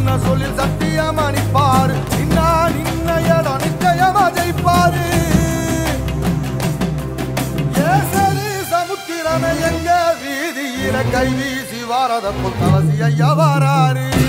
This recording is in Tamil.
சொன்ன சொல்லில் சத்தியமா நிப்பாரு நின்ன இடம் நிச்சயமா ஜெயிப்பாரு ஏசரி சமுத்திரமே எங்க வீதியில கை வீசி வாரத புத்தவசி ஐயா வாராரு